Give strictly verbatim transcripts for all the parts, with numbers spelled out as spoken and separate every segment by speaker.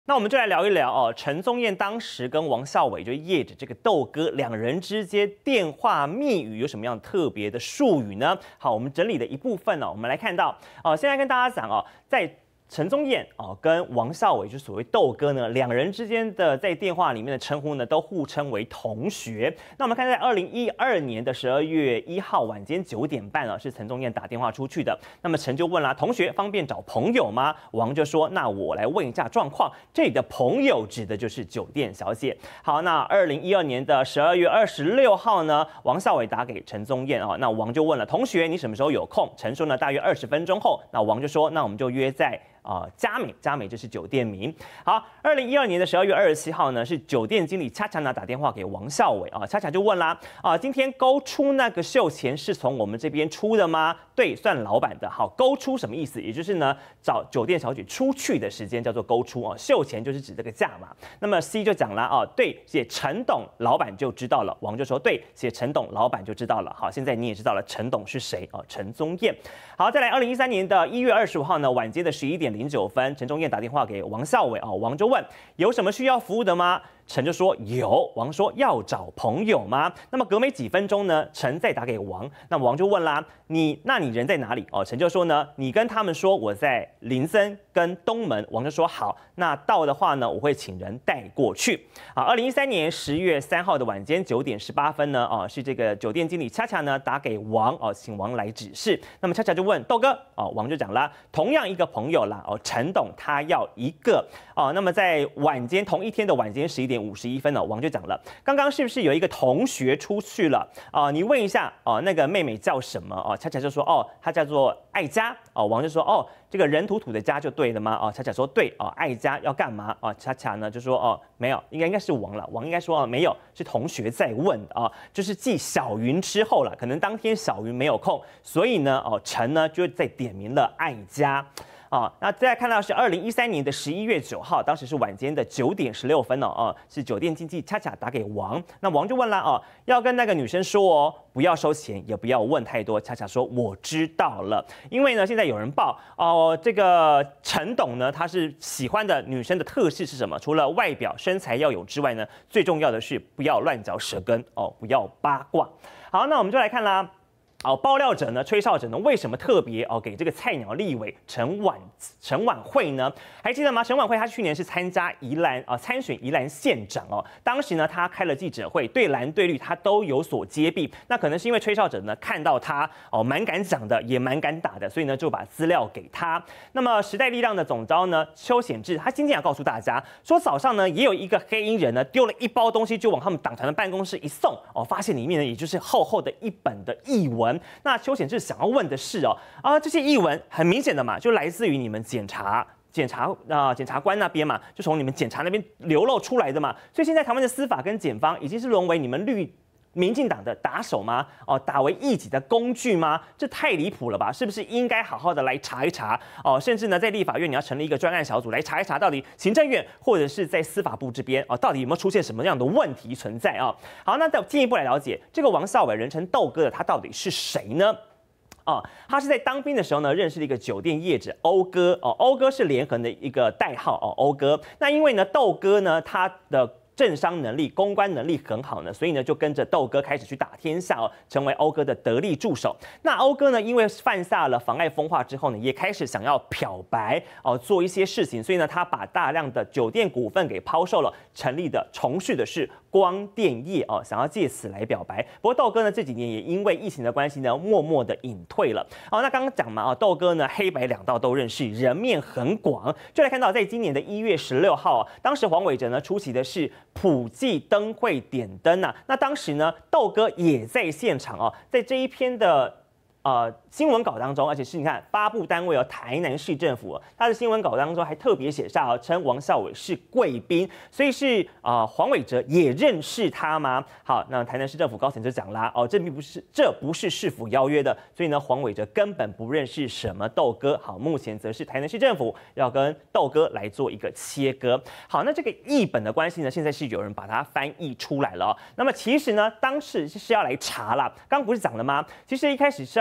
Speaker 1: 那我们就来聊一聊哦，陈宗彦当时跟王孝伟就业者这个豆哥两人之间电话密语有什么样特别的术语呢？好，我们整理的一部分呢、哦，我们来看到哦，现在跟大家讲哦，在陈宗彦哦跟王孝伟，就所谓豆哥呢，两人之间的在电话里面的称呼呢，都互称为同学。那我们看在二零一二年的十二月一号晚间九点半啊，是陈宗彦打电话出去的。那么陈就问啦，同学方便找朋友吗？王就说，那我来问一下状况。这里的朋友指的就是酒店小姐。好，那二零一二年的十二月二十六号呢，王孝伟打给陈宗彦啊，那王就问了，同学你什么时候有空？陈说呢，大约二十分钟后。那王就说，那我们就约在。啊、呃，佳美，佳美就是酒店名。好，二零一二年的十二月二十七号呢，是酒店经理恰恰呢打电话给王孝伟啊，恰恰就问啦，啊，今天勾出那个秀钱是从我们这边出的吗？对，算老板的。好，勾出什么意思？也就是呢，找酒店小姐出去的时间叫做勾出哦，秀钱就是指这个价嘛。那么 C 就讲啦，哦，对，写陈董老板就知道了。王就说，对，写陈董老板就知道了。好，现在你也知道了陈董是谁哦，陈宗彦。好，再来二零一三年的一月二十五号呢，晚间的十一点零九分，陈宗彦打电话给王孝伟啊，王就问有什么需要服务的吗？陈就说有，王说要找朋友吗？那么隔没几分钟呢，陈再打给王，那王就问啦，你那你人在哪里？哦，陈就说呢，你跟他们说我在林森跟东门。王就说好，那到的话呢，我会请人带过去。啊，二零一三年十月三号的晚间九点十八分呢，哦，是这个酒店经理恰恰呢打给王，哦，请王来指示。那么恰恰就问豆哥，哦，王就讲啦，同样一个朋友啦，哦，陈董他要一个，哦，那么在晚间同一天的晚间十一点五十一分呢，王就讲了，刚刚是不是有一个同学出去了啊？你问一下哦，那个妹妹叫什么？哦，恰恰就说哦，她叫做爱佳。哦，王就说哦，这个人土土的家就对了吗？哦，恰恰说对哦，爱佳要干嘛？哦，恰恰呢就说哦，没有，应该应该是王了。王应该说哦，没有，是同学在问啊、哦，就是继小云之后了，可能当天小云没有空，所以呢哦，陈呢就在点名了爱佳。啊、哦，那再来看到是二零一三年的十一月九号，当时是晚间的九点十六分哦，哦，是酒店经纪恰恰打给王，那王就问啦，哦，要跟那个女生说哦，不要收钱，也不要问太多。恰恰说我知道了，因为呢，现在有人报哦，这个陈董呢，他是喜欢的女生的特质是什么？除了外表身材要有之外呢，最重要的是不要乱嚼舌根哦，不要八卦。好，那我们就来看啦。哦，爆料者呢，吹哨者呢，为什么特别哦给这个菜鸟立委陈婉陈婉慧呢？还记得吗？陈婉慧她去年是参加宜兰啊、呃、参选宜兰县长哦，当时呢她开了记者会，对蓝对绿她都有所揭弊。那可能是因为吹哨者呢看到她哦蛮敢讲的，也蛮敢打的，所以呢就把资料给她。那么时代力量的总召呢邱显智，他今天要告诉大家说，早上呢也有一个黑衣人呢丢了一包东西就往他们党团的办公室一送哦，发现里面呢也就是厚厚的一本的译文。那邱显智想要问的是哦啊，这些译文很明显的嘛，就来自于你们检察检察啊、呃、检察官那边嘛，就从你们检察那边流露出来的嘛。所以现在台湾的司法跟检方已经是沦为你们绿民进党的打手吗？哦，打为异己的工具吗？这太离谱了吧？是不是应该好好的来查一查？哦，甚至呢，在立法院你要成立一个专案小组来查一查，到底行政院或者是在司法部这边哦，到底有没有出现什么样的问题存在啊、哦？好，那再进一步来了解这个王孝伟人称豆哥的他到底是谁呢？哦，他是在当兵的时候呢，认识了一个酒店业者欧哥哦，欧哥是联合的一个代号哦，欧哥。那因为呢，豆哥呢，他的政商能力、公关能力很好呢，所以呢就跟着豆哥开始去打天下哦，成为欧哥的得力助手。那欧哥呢，因为犯下了妨碍风化之后呢，也开始想要漂白哦，做一些事情，所以呢，他把大量的酒店股份给抛售了，成立的从事的是光电业哦，想要借此来表白。不过豆哥呢这几年也因为疫情的关系呢，默默的隐退了。哦，那刚刚讲嘛啊，豆哥呢黑白两道都认识，人面很广。就来看到在今年的一月十六号啊，当时黄伟哲呢出席的是普济灯会点灯啊，那当时呢豆哥也在现场哦，在这一篇的。呃，新闻稿当中，而且是你看发布单位哦，台南市政府、哦，他的新闻稿当中还特别写下哦，称王孝伟是贵宾，所以是啊、呃，黄伟哲也认识他吗？好，那台南市政府高层就讲啦，哦，这并不是，这不是市府邀约的，所以呢，黄伟哲根本不认识什么豆哥。好，目前则是台南市政府要跟豆哥来做一个切割。好，那这个译本的关系呢，现在是有人把它翻译出来了、哦。那么其实呢，当时是要来查啦，刚不是讲了吗？其实一开始是要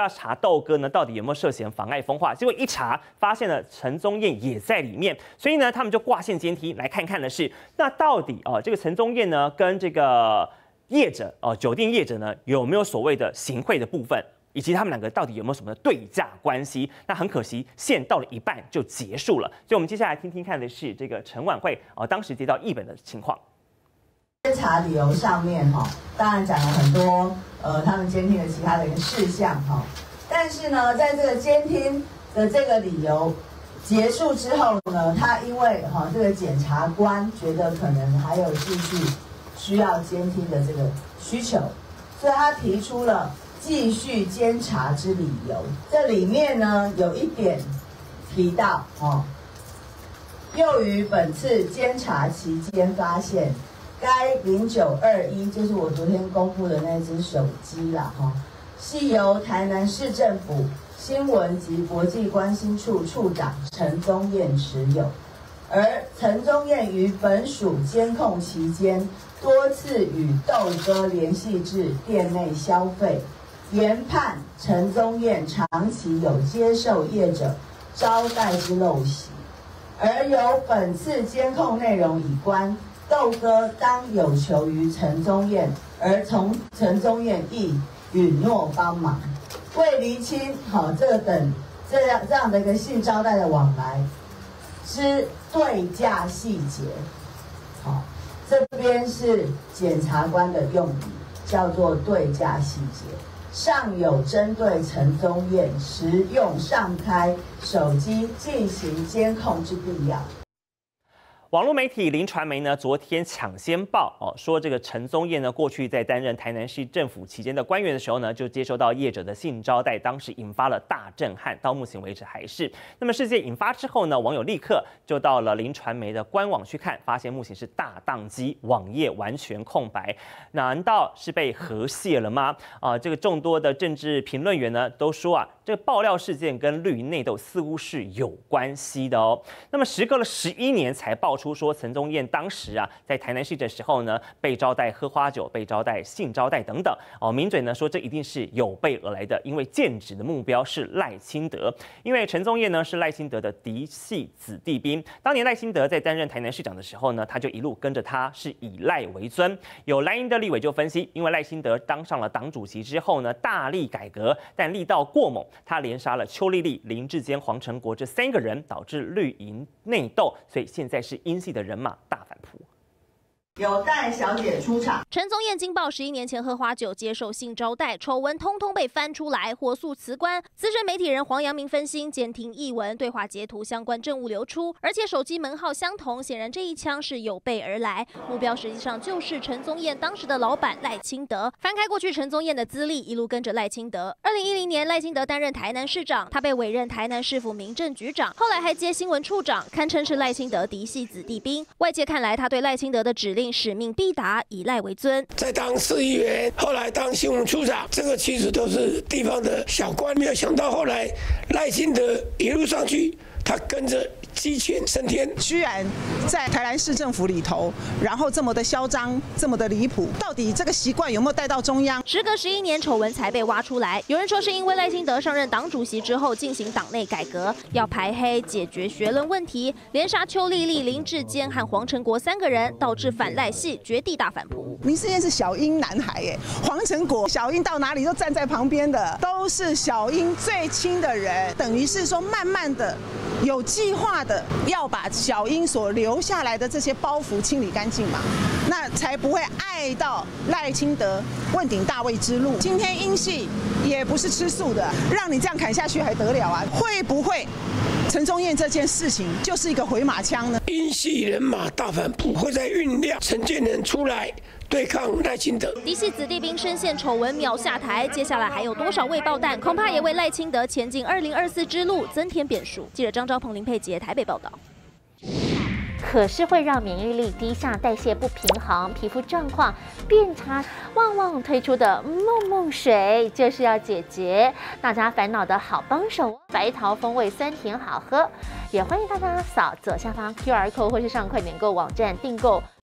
Speaker 1: 查豆哥呢到底有没有涉嫌妨碍风化，结果一查发现了陈宗彦也在里面，所以呢他们就挂线监听来看看的是，那到底哦这个陈宗彦呢跟这个业者哦酒店业者呢有没有所谓的行贿的部分？以及他们两个到底有没有什么对价关系？那很可惜，线到了一半就结束了。所以，我们接下来听听看的是这个陈婉慧哦，当时接到译本的情况。
Speaker 2: 监察理由上面哈，当然讲了很多呃他们监听的其他的一个事项哈，但是呢，在这个监听的这个理由结束之后呢，他因为哈这个检察官觉得可能还有继续需要监听的这个需求，所以他提出了继续监察之理由。这里面呢有一点提到哦，又于本次监察期间发现，该零九二一就是我昨天公布的那只手机啦哈，系由台南市政府新闻及国际关系处处长陈宗彦持有，而陈宗彦于本属监控期间多次与豆哥联系至店内消费。研判陈宗彦长期有接受业者招待之陋习，而由本次监控内容已观，豆哥当有求于陈宗彦，而从陈宗彦亦允诺帮忙，为厘清好这个等这样这样的一个性招待的往来之对价细节，好，这边是检察官的用语，叫做对价细节。尚有针对陈宗彦实用上开手机进行监控之必要。
Speaker 1: 网络媒体林传媒呢，昨天抢先报哦，说这个陈宗彦呢，过去在担任台南市政府期间的官员的时候呢，就接收到业者的性招待，当时引发了大震撼，到目前为止还是。那么事件引发之后呢，网友立刻就到了林传媒的官网去看，发现目前是大宕机，网页完全空白，难道是被核泄了吗？啊，这个众多的政治评论员呢，都说啊，这个爆料事件跟绿营内斗似乎是有关系的哦。那么时隔了十一年才爆出说陈宗彦当时啊在台南市的时候呢，被招待喝花酒，被招待性招待等等哦。名嘴呢说这一定是有备而来的，因为剑指的目标是赖清德，因为陈宗彦呢是赖清德的嫡系子弟兵。当年赖清德在担任台南市长的时候呢，他就一路跟着他，是以赖为尊。有蓝营的立委就分析，因为赖清德当上了党主席之后呢，大力改革，但力道过猛，他连杀了邱丽丽、林志坚、黄成国这三个人，导致绿营内斗，所以现在是英系的人马大反扑。
Speaker 2: 有戴小姐出场。
Speaker 3: 陈宗彦惊爆十一年前喝花酒接受性招待丑闻，通通被翻出来，火速辞官。资深媒体人黄阳明分析，监听译文、对话截图相关证物流出，而且手机门号相同，显然这一枪是有备而来，目标实际上就是陈宗彦当时的老板赖清德。翻开过去陈宗彦的资历，一路跟着赖清德。二零一零年，赖清德担任台南市长，他被委任台南市府民政局长，后来还接新闻处长，堪称是赖清德嫡系子弟兵。外界看来，他对赖清德的指令使命必达，以赖为尊。
Speaker 4: 在当市议员，后来当新闻处长，这个其实都是地方的小官。没有想到后来赖清德一路上去，他跟着鸡犬升天，
Speaker 5: 居然在台南市政府里头，然后这么的嚣张，这么的离谱，到底这个习惯有没有带到中央？
Speaker 3: 时隔十一年，丑闻才被挖出来。有人说是因为赖清德上任党主席之后进行党内改革，要排黑解决学伦问题，连杀邱丽丽、林志坚和黄成国三个人，导致反赖系绝地大反扑。
Speaker 5: 林志坚是小英男孩耶，黄成国小英到哪里都站在旁边的，都是小英最亲的人，等于是说慢慢的。有计划的要把小英所留下来的这些包袱清理干净嘛，那才不会碍到赖清德问鼎大位之路。今天英系也不是吃素的，让你这样砍下去还得了啊？会不会陈宗彦这件事情就是一个回马枪呢？
Speaker 4: 英系人马大反扑会在酝酿陈建仁出来对抗赖清德。
Speaker 3: 嫡系子弟兵深陷丑闻秒下台，接下来还有多少未爆弹？恐怕也为赖清德前进二零二四之路增添变数。记者张昭鹏、林佩杰台北报道。
Speaker 6: 可是会让免疫力低下、代谢不平衡、皮肤状况变差。旺旺推出的梦梦水就是要解决大家烦恼的好帮手，白桃风味酸甜好喝。也欢迎大家扫左下方 Q R code 或是上快点购网站订购。